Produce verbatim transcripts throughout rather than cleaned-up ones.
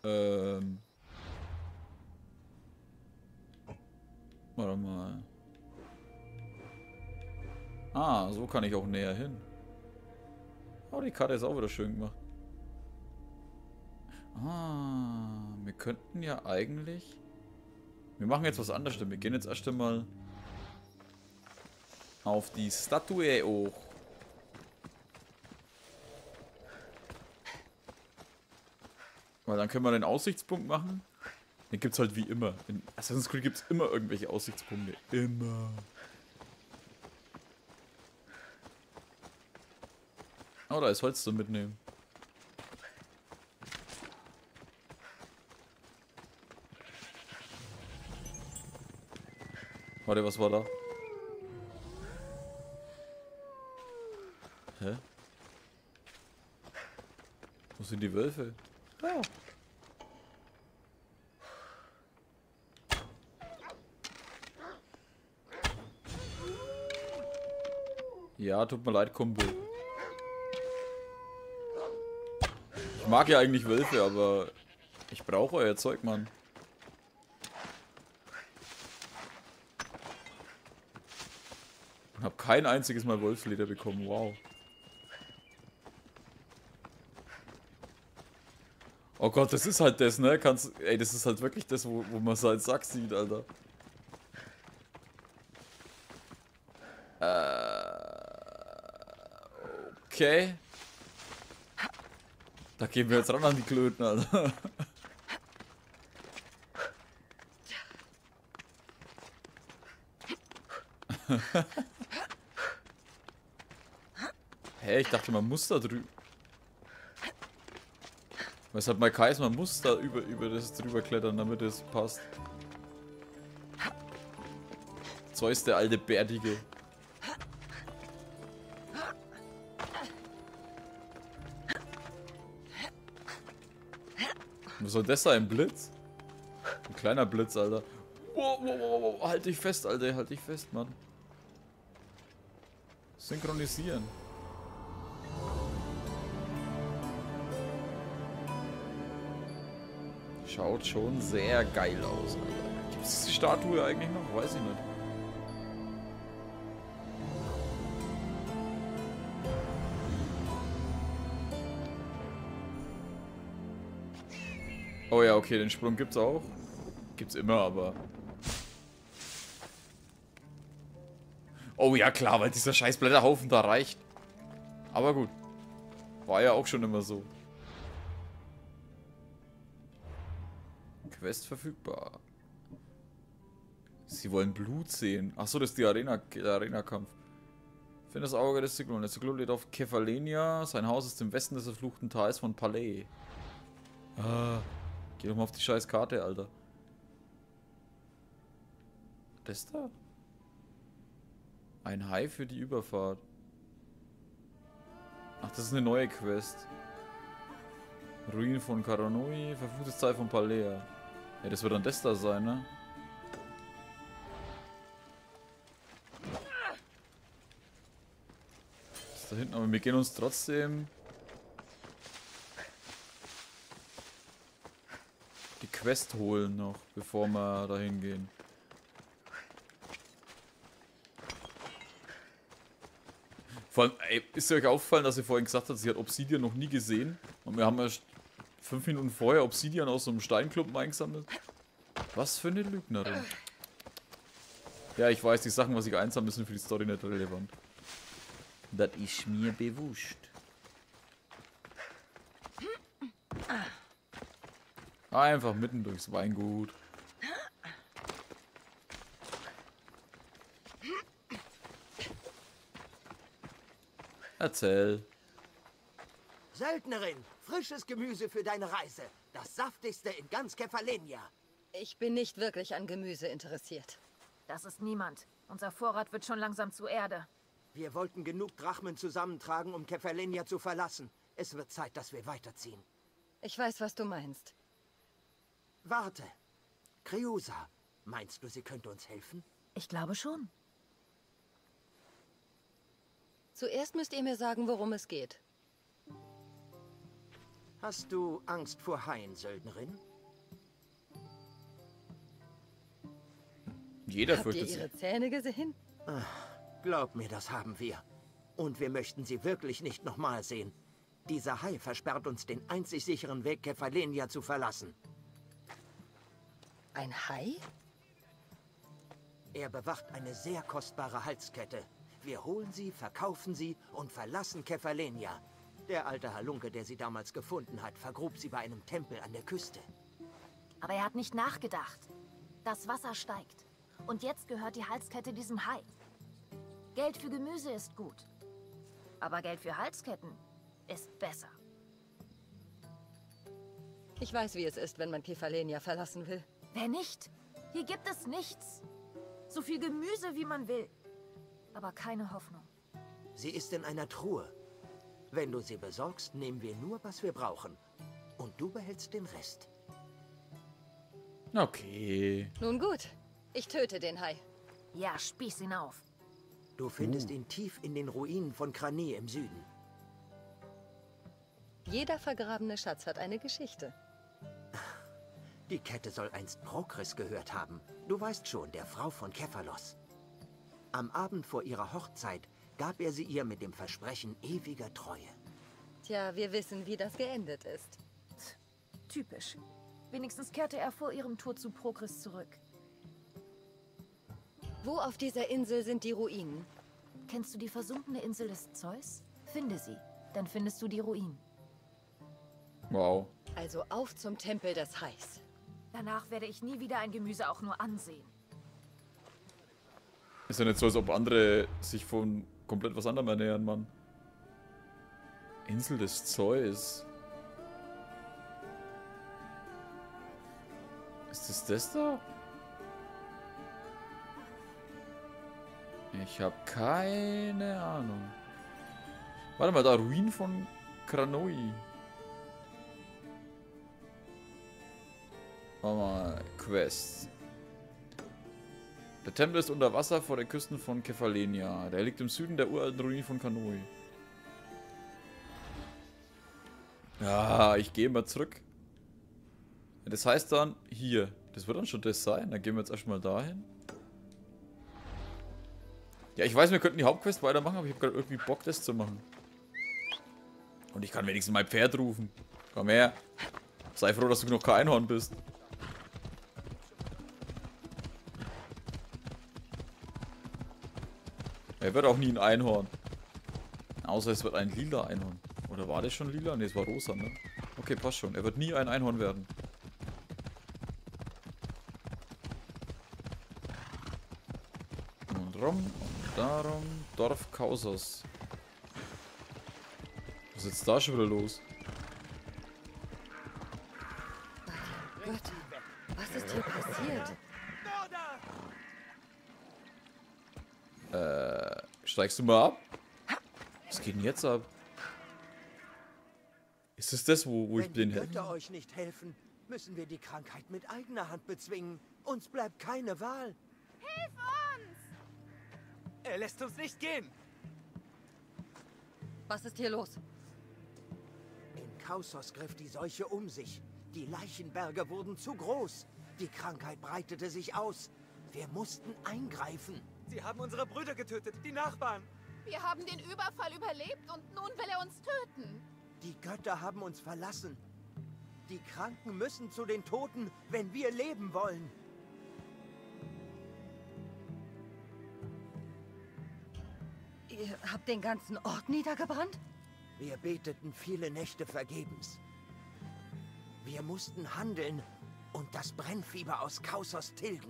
Ähm. Warte mal. Ah, so kann ich auch näher hin. Oh, die Karte ist auch wieder schön gemacht. Ah, wir könnten ja eigentlich... Wir machen jetzt was anderes. Wir gehen jetzt erst einmal auf die Statue hoch. Weil dann können wir den Aussichtspunkt machen. Den gibt es halt wie immer. In Assassin's Creed gibt es immer irgendwelche Aussichtspunkte. Immer. Oh, da ist Holz zum Mitnehmen. Warte, was war da? Hä? Wo sind die Wölfe? Ah. Ja, tut mir leid, Kumpel. Ich mag ja eigentlich Wölfe, aber ich brauche euer Zeug, Mann. Ich habe kein einziges Mal Wolfsleder bekommen, wow. Oh Gott, das ist halt das, ne? Kannst, ey, das ist halt wirklich das, wo, wo man seinen Sack sieht, Alter. Äh, okay. Da gehen wir jetzt ran an die Klöten, Alter. Hä, ich dachte, man muss da drüber. Weshalb mein Kais, man muss da über, über das drüber klettern, damit es passt. Zeus, der alte Bärtige. Was soll das sein? Ein Blitz? Ein kleiner Blitz, Alter. Wow, wow, wow, wow. Halt dich fest, Alter. Halt dich fest, Mann. Synchronisieren. Schaut schon sehr geil aus, Alter. Gibt es die Statue eigentlich noch? Weiß ich nicht. Oh ja, okay, den Sprung gibt's auch. Gibt's immer, aber... Oh ja, klar, weil dieser scheiß Blätterhaufen da reicht. Aber gut. War ja auch schon immer so. Quest verfügbar. Sie wollen Blut sehen. Achso, das ist die Arena, der Arena-Kampf. Finde das Auge des Zyklon. Der Zyklon lebt auf Kephalenia. Sein Haus ist im Westen des verfluchten Tals von Palais. Ah, geh doch mal auf die scheiß Karte, Alter. Das da? Ein Hai für die Überfahrt. Ach, das ist eine neue Quest. Ruinen von Karanui, verfluchtes Teil von Palea. Ja, das wird dann das da sein, ne? Das ist da hinten, aber wir gehen uns trotzdem die Quest holen noch, bevor wir dahin gehen. Vor allem, ey, ist euch aufgefallen, dass ihr vorhin gesagt habt, sie hat Obsidian noch nie gesehen? Und wir haben erst fünf Minuten vorher Obsidian aus so einem Steinklumpen eingesammelt. Was für eine Lügnerin. Ja, ich weiß, die Sachen, was ich einsammeln sind für die Story nicht relevant. Das ist mir bewusst. Einfach mitten durchs Weingut. Erzähl. Söldnerin, frisches Gemüse für deine Reise. Das saftigste in ganz Kephalenia. Ich bin nicht wirklich an Gemüse interessiert. Das ist niemand. Unser Vorrat wird schon langsam zu Erde. Wir wollten genug Drachmen zusammentragen, um Kephalenia zu verlassen. Es wird Zeit, dass wir weiterziehen. Ich weiß, was du meinst. Warte. Kreusa, meinst du, sie könnte uns helfen? Ich glaube schon. Zuerst müsst ihr mir sagen, worum es geht. Hast du Angst vor Haien, Söldnerin? Jeder Habt ihr fürchtet ihre sich. Zähne gesehen? Glaub mir, das haben wir. Und wir möchten sie wirklich nicht nochmal sehen. Dieser Hai versperrt uns den einzig sicheren Weg, Kefalenia zu verlassen. Ein Hai? Er bewacht eine sehr kostbare Halskette. Wir holen sie, verkaufen sie und verlassen Kefalenia. Der alte Halunke, der sie damals gefunden hat, vergrub sie bei einem Tempel an der Küste. Aber er hat nicht nachgedacht. Das Wasser steigt. Und jetzt gehört die Halskette diesem Hai. Geld für Gemüse ist gut. Aber Geld für Halsketten ist besser. Ich weiß, wie es ist, wenn man Kefalenia verlassen will. Wer nicht? Hier gibt es nichts. So viel Gemüse, wie man will. Aber keine Hoffnung. Sie ist in einer Truhe. Wenn du sie besorgst, nehmen wir nur, was wir brauchen. Und du behältst den Rest. Okay. Nun gut, ich töte den Hai. Ja, spieß ihn auf. Du findest ihn tief in den Ruinen von Krani im Süden. Jeder vergrabene Schatz hat eine Geschichte. Die Kette soll einst Prokris gehört haben. Du weißt schon, der Frau von Kefalos. Am Abend vor ihrer Hochzeit gab er sie ihr mit dem Versprechen ewiger Treue. Tja, wir wissen, wie das geendet ist. Typisch. Wenigstens kehrte er vor ihrem Tod zu Prokris zurück. Wo auf dieser Insel sind die Ruinen? Kennst du die versunkene Insel des Zeus? Finde sie, dann findest du die Ruinen. Wow. Also auf zum Tempel des Hais. Danach werde ich nie wieder ein Gemüse auch nur ansehen. Ist ja nicht so, als ob andere sich von komplett was anderem ernähren, Mann. Insel des Zeus. Ist das das da? Ich habe keine Ahnung. Warte mal, da Ruinen von Kranoi. Warte mal, Quest. Der Tempel ist unter Wasser vor den Küsten von Kefalenia. Der liegt im Süden der uralten Ruinen von Kranoi. Ja, ich gehe mal zurück. Das heißt dann hier. Das wird dann schon das sein. Dann gehen wir jetzt erstmal dahin. Ja, ich weiß, wir könnten die Hauptquest weitermachen, aber ich habe gerade irgendwie Bock, das zu machen. Und ich kann wenigstens mein Pferd rufen. Komm her. Sei froh, dass du noch kein Einhorn bist. Er wird auch nie ein Einhorn. Außer es wird ein lila Einhorn. Oder war das schon lila? Ne, es war rosa, ne? Okay, passt schon. Er wird nie ein Einhorn werden. Und rum und darum. Dorf Kausos. Was ist jetzt da schon wieder los? Gott, was ist hier passiert? Äh, steigst du mal ab? Was geht denn jetzt ab? Ist es das, wo, wo ich Wenn den die helfe? Götter euch nicht helfen, müssen wir die Krankheit mit eigener Hand bezwingen. Uns bleibt keine Wahl. Er lässt uns nicht gehen. Was ist hier los? In Kausos griff die Seuche um sich. Die Leichenberge wurden zu groß. Die Krankheit breitete sich aus. Wir mussten eingreifen. Sie haben unsere Brüder getötet, die Nachbarn. Wir haben den Überfall überlebt und nun will er uns töten. Die Götter haben uns verlassen. Die Kranken müssen zu den Toten, wenn wir leben wollen. Ihr habt den ganzen Ort niedergebrannt? Wir beteten viele Nächte vergebens. Wir mussten handeln und das Brennfieber aus Kausos tilgen.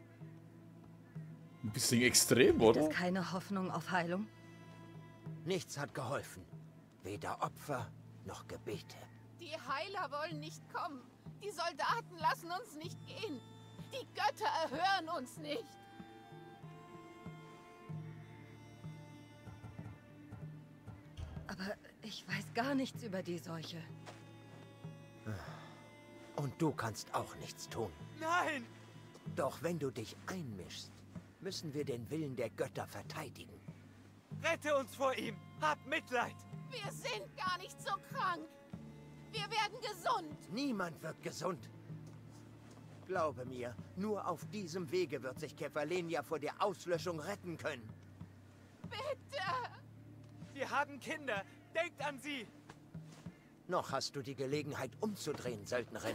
Ein bisschen extrem, Gibt oder? es keine Hoffnung auf Heilung? Nichts hat geholfen. Weder Opfer noch Gebete. Die Heiler wollen nicht kommen. Die Soldaten lassen uns nicht gehen. Die Götter erhören uns nicht. Aber ich weiß gar nichts über die Seuche. Und du kannst auch nichts tun. Nein! Doch wenn du dich einmischst, müssen wir den Willen der Götter verteidigen. Rette uns vor ihm! Hab Mitleid! Wir sind gar nicht so krank. Wir werden gesund. Niemand wird gesund. Glaube mir, nur auf diesem Wege wird sich Kefalenia vor der Auslöschung retten können. Bitte. Wir haben Kinder. Denkt an sie. Noch hast du die Gelegenheit umzudrehen, Söldnerin.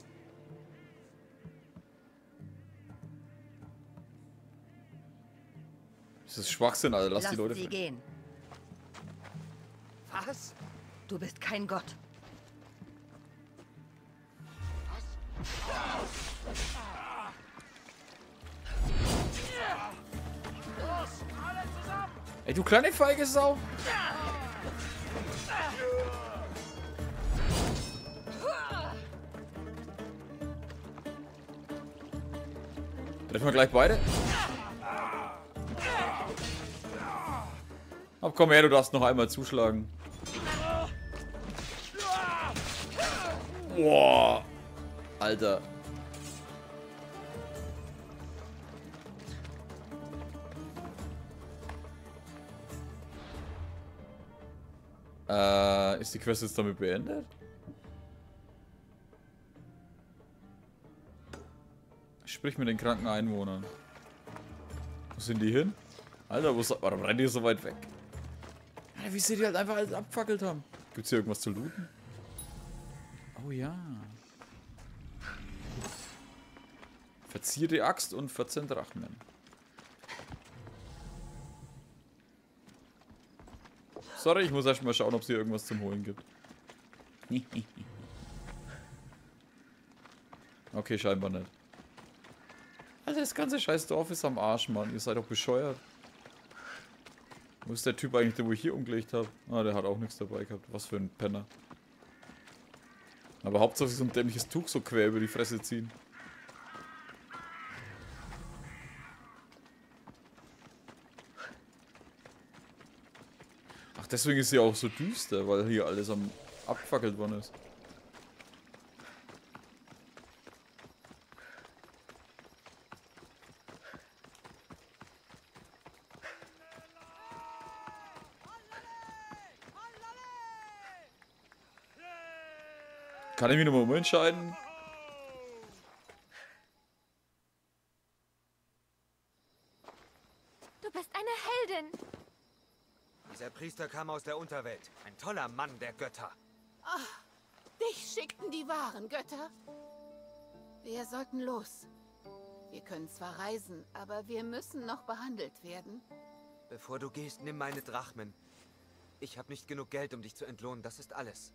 Das ist Schwachsinn, Alter. Lass Lass die Leute... sie gehen. Was? Du bist kein Gott. Ey, du kleine feige Sau. Treffen wir gleich beide? Aber komm her, du darfst noch einmal zuschlagen. Boah. Alter. Äh, ist die Quest jetzt damit beendet? Sprich mit den kranken Einwohnern. Wo sind die hin? Alter, wo ist, warum rennen die so weit weg? Alter, wie sie die halt einfach alles abfackelt haben. Gibt's hier irgendwas zu looten? Oh ja. Verzierte Axt und vierzehn Drachmen. Sorry, ich muss erst mal schauen, ob es hier irgendwas zum Holen gibt. Okay, scheinbar nicht. Alter, das ganze scheiß Dorf ist am Arsch, Mann. Ihr seid doch bescheuert. Wo ist der Typ eigentlich, der wo ich hier umgelegt habe? Ah, der hat auch nichts dabei gehabt. Was für ein Penner. Aber hauptsächlich so ein dämliches Tuch so quer über die Fresse ziehen. Ach, deswegen ist sie auch so düster, weil hier alles am abgefackelt worden ist. Kann ich mich nochmal umentscheiden? Du bist eine Heldin. Dieser Priester kam aus der Unterwelt. Ein toller Mann der Götter. Dich schickten die wahren Götter. Wir sollten los. Wir können zwar reisen, aber wir müssen noch behandelt werden. Bevor du gehst, nimm meine Drachmen. Ich habe nicht genug Geld, um dich zu entlohnen. Das ist alles.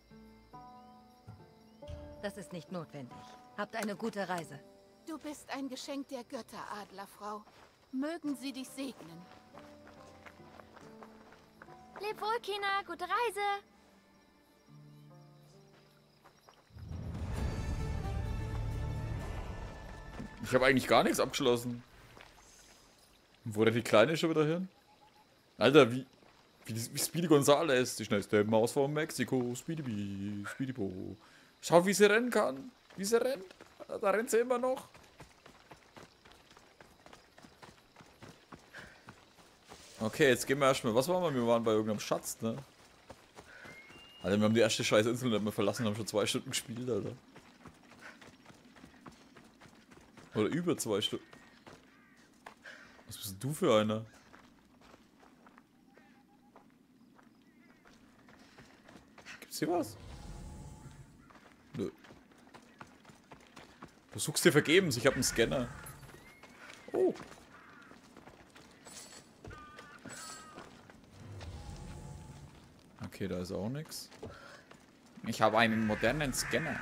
Das ist nicht notwendig. Habt eine gute Reise. Du bist ein Geschenk der Götter, Adlerfrau. Mögen sie dich segnen. Leb wohl, Kina. Gute Reise. Ich habe eigentlich gar nichts abgeschlossen. Wo denn die Kleine schon wieder hin? Alter, wie, wie, wie Speedy Gonzales, die schnellste Maus von Mexiko. Speedy Bee, Speedy Bo. Schau, wie sie rennen kann. Wie sie rennt. Da rennt sie immer noch. Okay, jetzt gehen wir erstmal. Was waren wir? Wir waren bei irgendeinem Schatz, ne? Alter, wir haben die erste scheiß Insel nicht mehr verlassen, haben schon zwei Stunden gespielt, Alter. Oder über zwei Stunden. Was bist denn du für einer? Gibt's hier was? Nö. Du suchst dir vergebens, ich habe einen Scanner. Oh. Okay, da ist auch nichts. Ich habe einen modernen Scanner.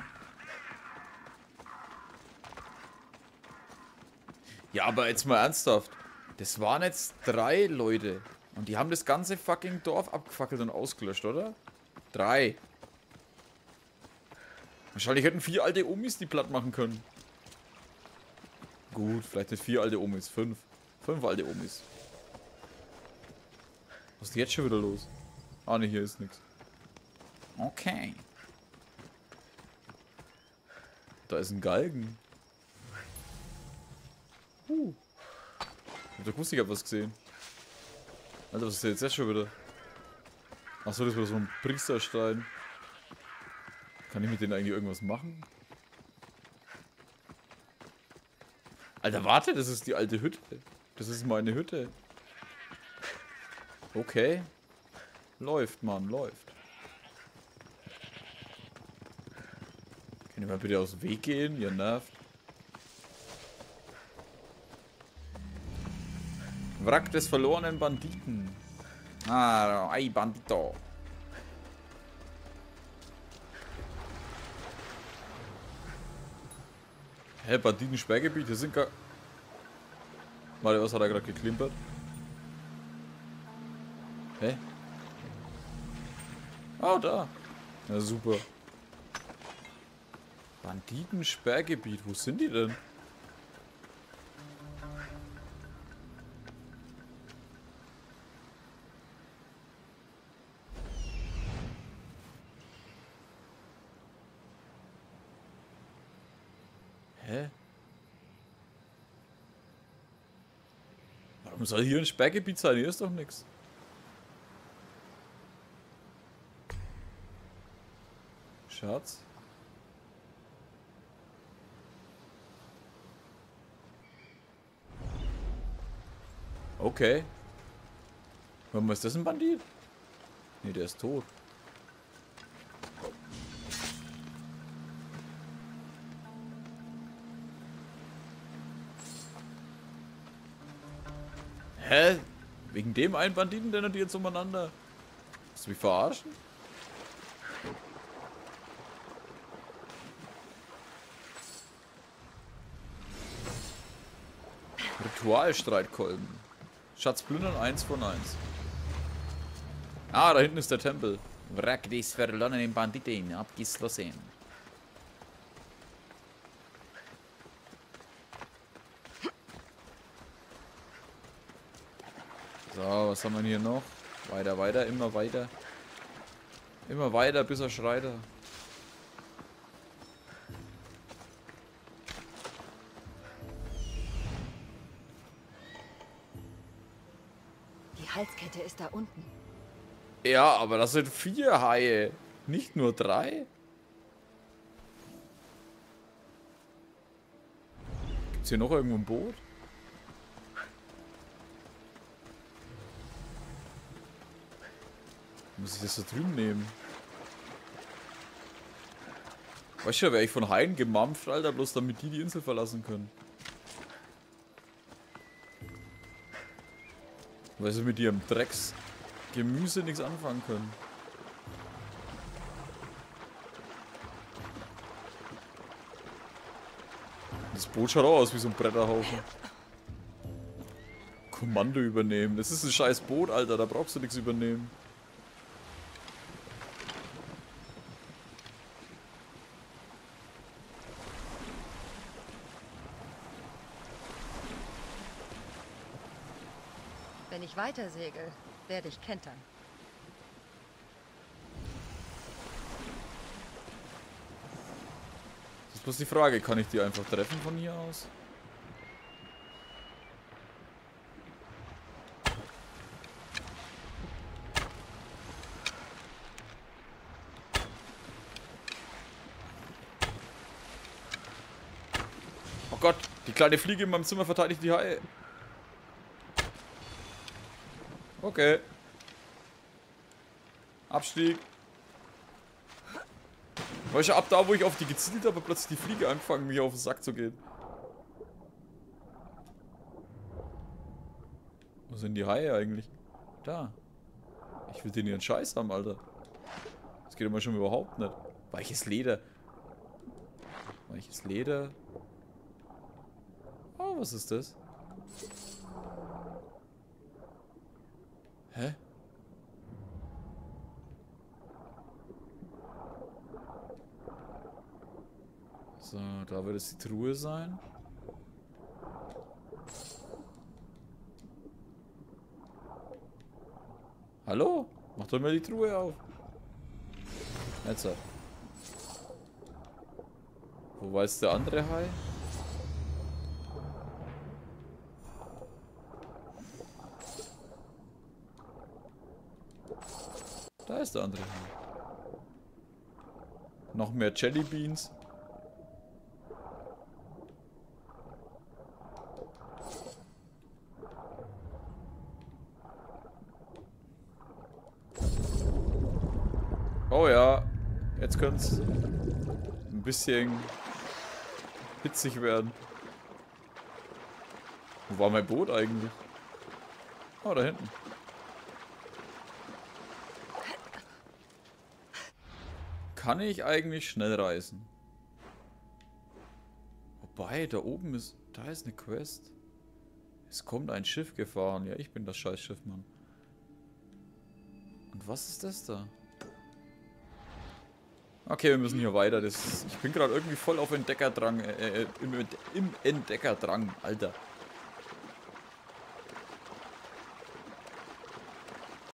Ja, aber jetzt mal ernsthaft. Das waren jetzt drei Leute. Und die haben das ganze fucking Dorf abgefackelt und ausgelöscht, oder? Drei. Wahrscheinlich hätten vier alte Omis die platt machen können. Gut, vielleicht nicht vier alte Omis, fünf. Fünf alte Omis. Was ist jetzt schon wieder los? Ah ne, hier ist nichts. Okay. Da ist ein Galgen. Uh. Ich hab doch gewusst, ich hab was gesehen. Alter, was ist denn jetzt, jetzt schon wieder? Achso, das war so ein Priesterstein. Kann ich mit denen eigentlich irgendwas machen? Alter, warte, das ist die alte Hütte. Das ist meine Hütte. Okay. Läuft, Mann, läuft. Können wir mal bitte aus dem Weg gehen? Ihr nervt. Wrack des verlorenen Banditen. Ah, ay, Bandito. Hä, Banditen-Sperrgebiet? Hier sind gar... Warte, was hat er gerade geklimpert? Hä? Ah, da. Ja, super. Banditen-Sperrgebiet. Wo sind die denn? Hä? Warum soll hier ein Sperrgebiet sein? Hier ist doch nichts. Schatz. Okay. Warum ist das ein Bandit? Nee, der ist tot. Hä? Wegen dem einen Banditen, der die jetzt umeinander? Willst du mich verarschen? Ritualstreitkolben. Schatz plündern, eins von eins. Ah, da hinten ist der Tempel. Wrack des verlorenen Banditen, abgeschlossen. So, was haben wir hier noch? Weiter, weiter, immer weiter. Immer weiter, bis er schreit. Die Halskette ist da unten. Ja, aber das sind vier Haie. Nicht nur drei. Gibt's hier noch irgendwo ein Boot? Muss ich das da drüben nehmen? Weißt du, da wäre ich von Haien gemampft, Alter, bloß damit die die Insel verlassen können. Weil sie mit ihrem Drecksgemüse nichts anfangen können. Das Boot schaut auch aus wie so ein Bretterhaufen. Kommando übernehmen. Das ist ein scheiß Boot, Alter, da brauchst du nichts übernehmen. Wenn ich weiter segel, werde ich kentern. Das ist bloß die Frage, kann ich die einfach treffen von hier aus? Oh Gott, die kleine Fliege in meinem Zimmer verteidigt die Haie. Okay. Abstieg. Weißt du, ab da, wo ich auf die gezielt habe, plötzlich die Fliege angefangen, mich auf den Sack zu gehen. Wo sind die Haie eigentlich? Da. Ich will den ihren Scheiß haben, Alter. Das geht immer schon überhaupt nicht. Weiches Leder. Weiches Leder. Oh, was ist das? Hä? So, da wird es die Truhe sein. Hallo? Mach doch mal die Truhe auf. Jetzt. Wo war jetzt der andere Hai? Da ist der andere Hai. Noch mehr Jellybeans. Oh ja, jetzt könnte es ein bisschen hitzig werden. Wo war mein Boot eigentlich? Oh, da hinten. Kann ich eigentlich schnell reisen? Wobei, da oben ist... Da ist eine Quest. Es kommt ein Schiff gefahren. Ja, ich bin das Scheißschiff, Mann. Und was ist das da? Okay, wir müssen hier weiter. Das, ich bin gerade irgendwie voll auf Entdeckerdrang. Äh, im, im Entdeckerdrang, Alter.